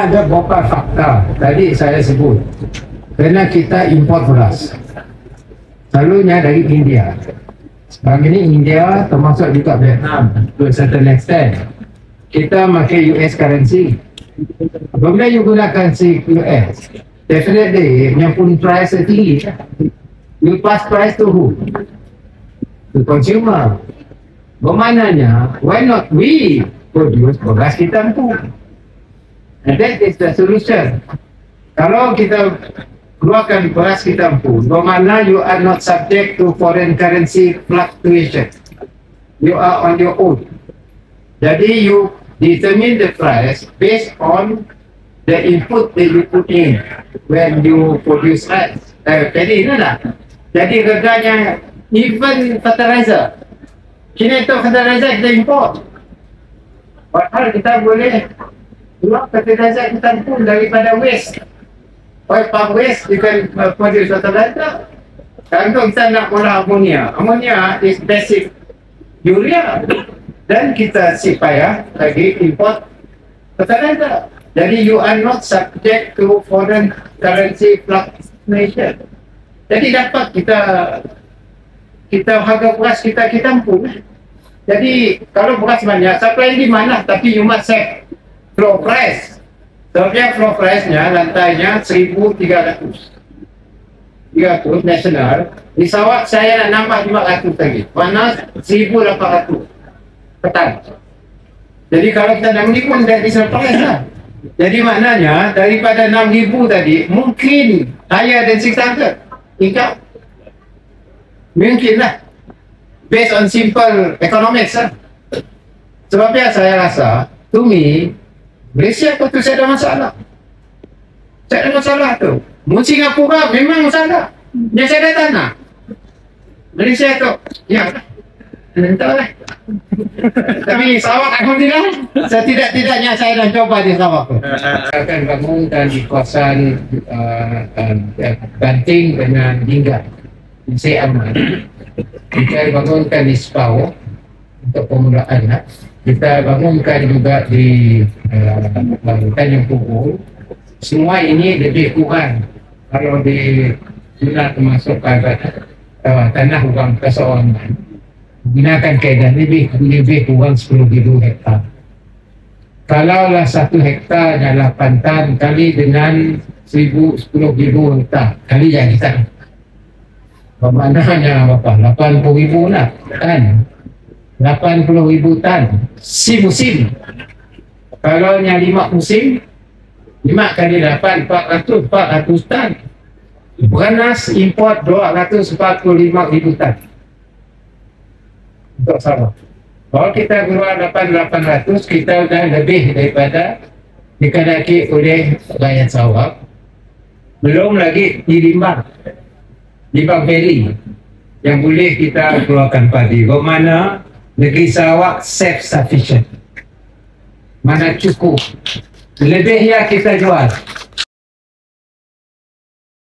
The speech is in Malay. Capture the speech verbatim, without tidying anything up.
Ada beberapa fakta tadi saya sebut, kerana kita import beras selalunya dari India. Sekarang ini India termasuk juga Vietnam to a certain extent. Kita pakai U S currency. Apabila you guna currency U S, definitely yang pun price tinggi. You pass price to who? To consumer. Bermaknanya, why not we produce beras kita pun? And that is the solution. Kalau kita keluarkan beras kita pun, bermakna you are not subject to foreign currency fluctuation. You are on your own. Jadi you determine the price based on the input that you put in when you produce rice. Eh, jadi ini lah. Jadi harganya even fertilizer. Kini itu fertilizer kita import. Padahal kita boleh keluar fertilizer kita pun daripada waste. Oil palm waste, you can uh, produce fertilizer. Contoh kita nak olah amonia. Amonia is basic urea. Dan kita si payah lagi import fertilizer. Jadi you are not subject to foreign currency fluctuation. Jadi dapat kita kita harga beras kita kita pun. Jadi kalau beras banyak, supply di mana? Tapi you must set floor price. Sebabnya floor price-nya lantainya seribu tiga ratus. tiga ratus nasional. Di Sarawak saya nak nambah lima ratus lagi. Mana seribu lapan ratus petan. Jadi kalau kita enam ribu pun dari surplus lah. Jadi maknanya daripada enam ribu tadi mungkin higher than enam ratus. Income. Mungkin lah. Based on simple economics lah. Sebabnya saya rasa, to me, Malaysia pun tu saya ada masalah. Saya ada masalah tu. Mu Singapura memang masalah. Yang saya ada tanah. Malaysia tu, ya. Entahlah. Tapi Sarawak alhamdulillah, setidak-tidaknya saya dah coba di Sarawak tu. Saya akan bangunkan di kawasan uh, uh, Banting dengan Dinggat. Saya aman. Kita bangunkan di Sepau untuk permulaan. Ha? Kita bangunkan juga di uh, Tanjung Pukul. Semua ini lebih kurang kalau di guna termasuk uh, tanah orang perseorangan. Gunakan kaedah lebih lebih kurang sepuluh ribu hektar. Kalaulah satu hektar adalah pantan kali dengan seribu sepuluh ribu hektar kali yang kita. Bermaknanya berapa? lapan puluh ribu lah tan. lapan puluh ribu tan si musim. Kalau yang lima musim, lima kali lapan, empat ratus, empat ratus tan. Beranas import dua ratus empat puluh lima ribu tan untuk Sarawak. Kalau kita keluar lapan lapan ratus, kita sudah lebih daripada dikadaki oleh rakyat Sarawak. Belum lagi di Limbang, Limbang Valley yang boleh kita keluarkan padi. Bermakna negeri Sarawak self-sufficient. Mana cukup. Lebihnya kita jual.